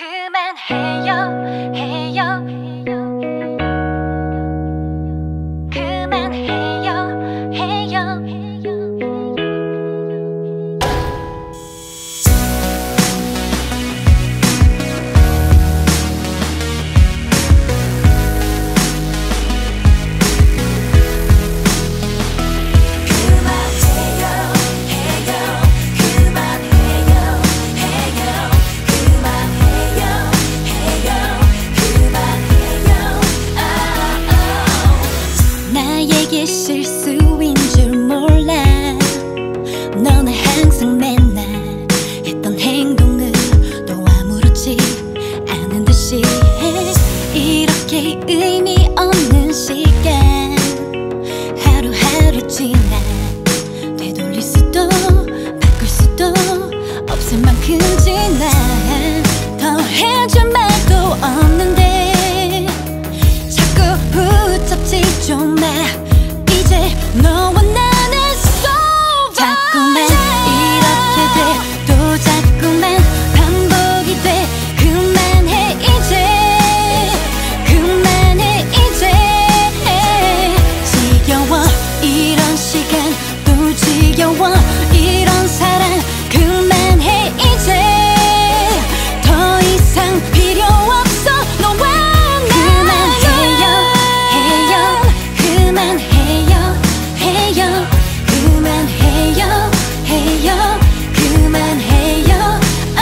그만해요, 해요. 그만해요, 해요. 나에게 실수인줄 몰라. 너는 항상 맨날 했던 행동을 또 아무렇지 않은 듯이 해. 이렇게 의미 없는 시간 하루하루 지나 되돌릴 수도 바꿀 수도 없을 만큼 지나. 더 해줄 말도 없는데 자꾸 붙잡지 좀 마. 이제 너와 나는 so 자꾸만 이렇게 돼. 또 자꾸만 반복이 돼. 그만해 이제. 그만해 이제. 지겨워 이런 시간. 또 지겨워 이런 사랑. 그만해 이제. 더 이상 필요 없어 너와 나. 그만해요, 해요. 그만해요, 해요. 그만해요.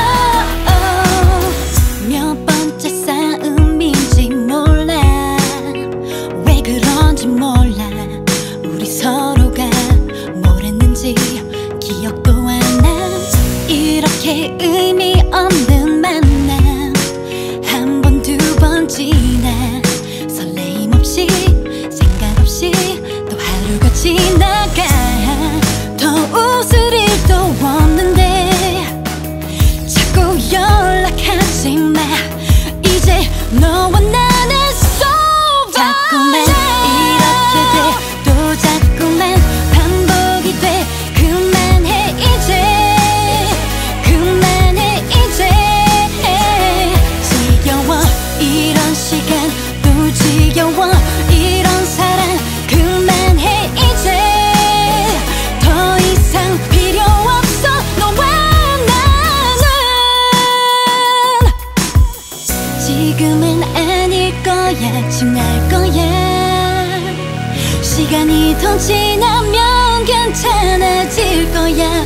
몇 번째 싸움인지 몰라. 왜 그런지 몰라. 우리 서로가 뭘 했는지 기억도 안 나. 이렇게 의미 없는 만남 한 번 두 번 지나. 설레임 없이 생각 없이 또 하루가 지나가. 더 웃을 일도 없는데 자꾸 연락하지마. 이제 너와 나는 so 자꾸만 이렇게 돼. 또 자꾸만 반복이 돼. 그만해 이제. 그만해 이제. 지겨워 이런 시간. 또 지겨워 이런 사랑. 그만해 이제. 더 이상 필요 없어 너와 나는. 지금은 아닐 거야 지날 거야. 시간이 더 지나면 괜찮아질 거야.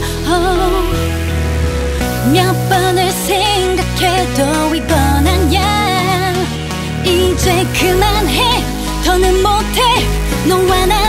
몇 번을 생각해도 이건 아냐. 이제 그만해. 더는 못해 너와 나.